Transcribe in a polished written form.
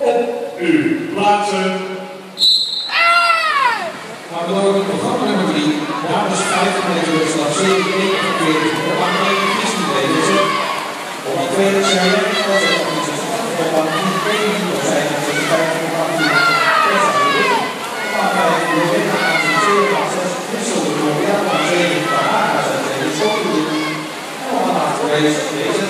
Op uw plaatsen. Maar we door het programma nummer 3, dames 5 meter slag 741, op aan 1 Christen Lezen. Op die tweede zijn jij als het op aan 1 zijn het de 5 van 18 op aan 5 de winnen aan de 2 van 6 wissel de Royal aan 7 van Haga zijn tegen Schotten. En op aan 8 deze